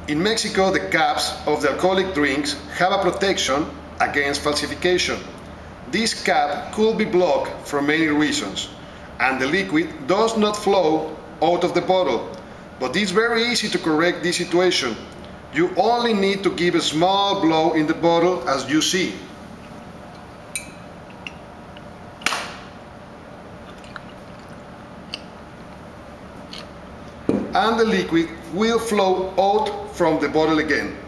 In Mexico, the caps of the alcoholic drinks have a protection against falsification. This cap could be blocked for many reasons, and the liquid does not flow out of the bottle. But it's very easy to correct this situation. You only need to give a small blow in the bottle as you see. And the liquid will flow out from the bottle again.